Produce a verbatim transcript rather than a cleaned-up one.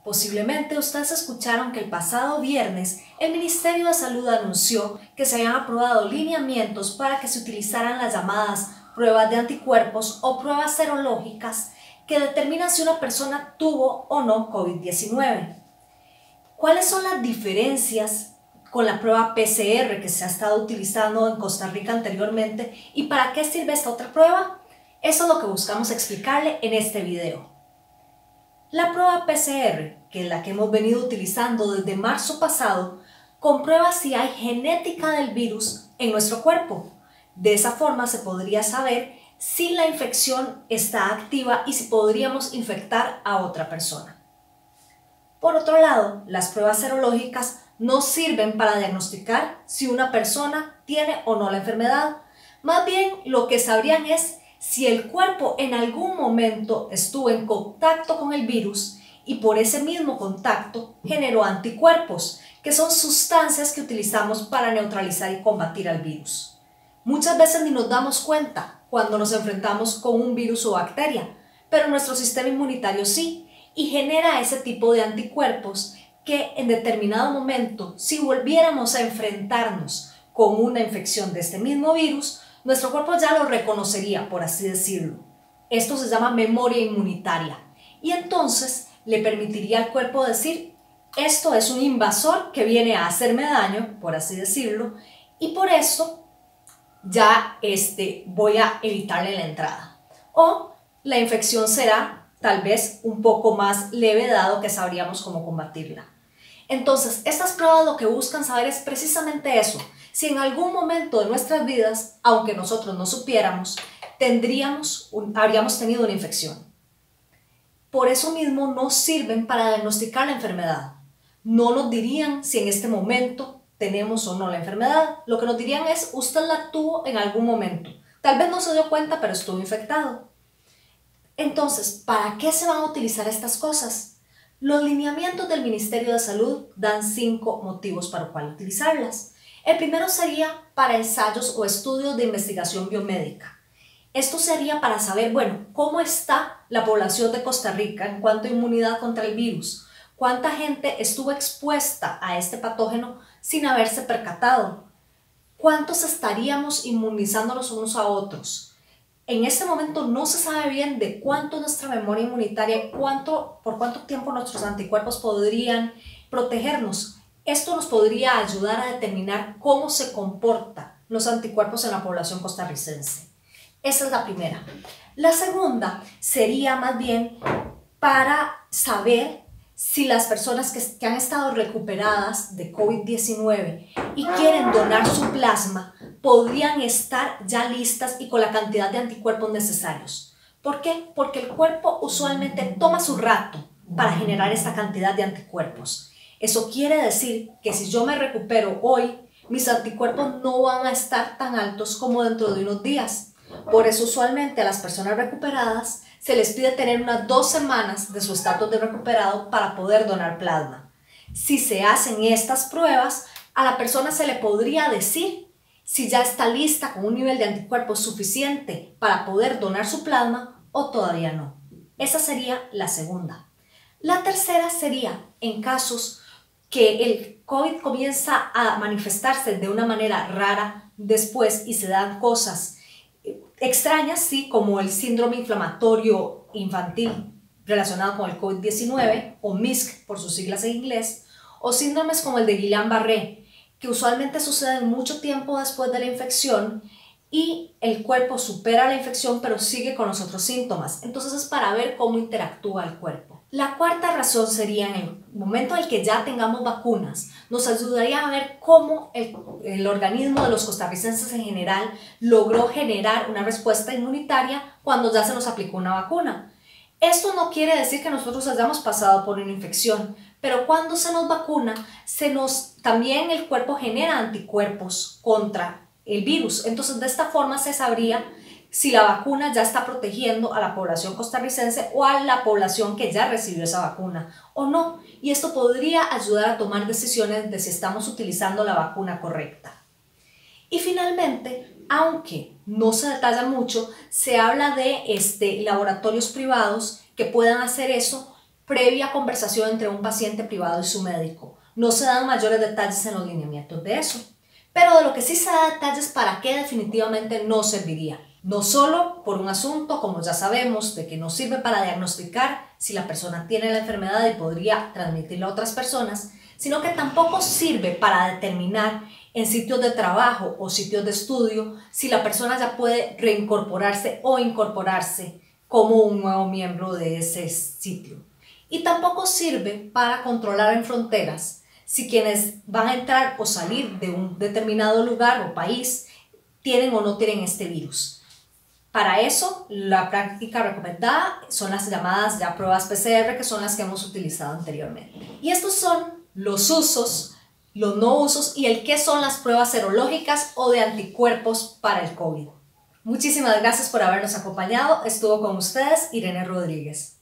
Posiblemente ustedes escucharon que el pasado viernes el Ministerio de Salud anunció que se habían aprobado lineamientos para que se utilizaran las llamadas pruebas de anticuerpos o pruebas serológicas que determinan si una persona tuvo o no COVID diecinueve. ¿Cuáles son las diferencias con la prueba P C R que se ha estado utilizando en Costa Rica anteriormente y para qué sirve esta otra prueba? Eso es lo que buscamos explicarle en este video. La prueba P C R, que es la que hemos venido utilizando desde marzo pasado, comprueba si hay genética del virus en nuestro cuerpo. De esa forma se podría saber si la infección está activa y si podríamos infectar a otra persona. Por otro lado, las pruebas serológicas no sirven para diagnosticar si una persona tiene o no la enfermedad. Más bien, lo que sabrían es si el cuerpo en algún momento estuvo en contacto con el virus y por ese mismo contacto generó anticuerpos, que son sustancias que utilizamos para neutralizar y combatir al virus. Muchas veces ni nos damos cuenta cuando nos enfrentamos con un virus o bacteria, pero nuestro sistema inmunitario sí, y genera ese tipo de anticuerpos que en determinado momento, si volviéramos a enfrentarnos con una infección de este mismo virus, nuestro cuerpo ya lo reconocería, por así decirlo. Esto se llama memoria inmunitaria y entonces le permitiría al cuerpo decir, esto es un invasor que viene a hacerme daño, por así decirlo, y por eso ya este, voy a evitarle la entrada. O la infección será tal vez un poco más leve dado que sabríamos cómo combatirla. Entonces, estas pruebas lo que buscan saber es precisamente eso. Si en algún momento de nuestras vidas, aunque nosotros no supiéramos, tendríamos un, habríamos tenido una infección. Por eso mismo no sirven para diagnosticar la enfermedad. No nos dirían si en este momento tenemos o no la enfermedad. Lo que nos dirían es, usted la tuvo en algún momento. Tal vez no se dio cuenta, pero estuvo infectado. Entonces, ¿para qué se van a utilizar estas cosas? Los lineamientos del Ministerio de Salud dan cinco motivos para cuál utilizarlas. El primero sería para ensayos o estudios de investigación biomédica. Esto sería para saber, bueno, cómo está la población de Costa Rica en cuanto a inmunidad contra el virus, cuánta gente estuvo expuesta a este patógeno sin haberse percatado, cuántos estaríamos inmunizándonos unos a otros. En este momento no se sabe bien de cuánto nuestra memoria inmunitaria, cuánto, por cuánto tiempo nuestros anticuerpos podrían protegernos. Esto nos podría ayudar a determinar cómo se comportan los anticuerpos en la población costarricense. Esa es la primera. La segunda sería más bien para saber si las personas que, que han estado recuperadas de COVID diecinueve y quieren donar su plasma podrían estar ya listas y con la cantidad de anticuerpos necesarios. ¿Por qué? Porque el cuerpo usualmente toma su rato para generar esta cantidad de anticuerpos. Eso quiere decir que si yo me recupero hoy, mis anticuerpos no van a estar tan altos como dentro de unos días. Por eso usualmente a las personas recuperadas se les pide tener unas dos semanas de su estatus de recuperado para poder donar plasma. Si se hacen estas pruebas, a la persona se le podría decir si ya está lista con un nivel de anticuerpos suficiente para poder donar su plasma o todavía no. Esa sería la segunda. La tercera sería en casos que el COVID comienza a manifestarse de una manera rara después y se dan cosas extrañas, sí, como el síndrome inflamatorio infantil relacionado con el COVID diecinueve o M I S C por sus siglas en inglés, o síndromes como el de Guillain-Barré, que usualmente suceden mucho tiempo después de la infección y el cuerpo supera la infección pero sigue con los otros síntomas. Entonces es para ver cómo interactúa el cuerpo. La cuarta razón sería en el momento en el que ya tengamos vacunas, nos ayudaría a ver cómo el, el organismo de los costarricenses en general logró generar una respuesta inmunitaria cuando ya se nos aplicó una vacuna. Esto no quiere decir que nosotros hayamos pasado por una infección, pero cuando se nos vacuna, se nos, también el cuerpo genera anticuerpos contra el virus. Entonces de esta forma se sabría si la vacuna ya está protegiendo a la población costarricense o a la población que ya recibió esa vacuna o no. Y esto podría ayudar a tomar decisiones de si estamos utilizando la vacuna correcta. Y finalmente, aunque no se detalla mucho, se habla de este, laboratorios privados que puedan hacer eso previa conversación entre un paciente privado y su médico. No se dan mayores detalles en los lineamientos de eso. Pero de lo que sí se da detalles para qué definitivamente no serviría. No solo por un asunto, como ya sabemos, de que no sirve para diagnosticar si la persona tiene la enfermedad y podría transmitirla a otras personas, sino que tampoco sirve para determinar en sitios de trabajo o sitios de estudio si la persona ya puede reincorporarse o incorporarse como un nuevo miembro de ese sitio. Y tampoco sirve para controlar en fronteras si quienes van a entrar o salir de un determinado lugar o país tienen o no tienen este virus. Para eso, la práctica recomendada son las llamadas ya pruebas P C R, que son las que hemos utilizado anteriormente. Y estos son los usos, los no usos y el qué son las pruebas serológicas o de anticuerpos para el COVID. Muchísimas gracias por habernos acompañado. Estuvo con ustedes Irene Rodríguez.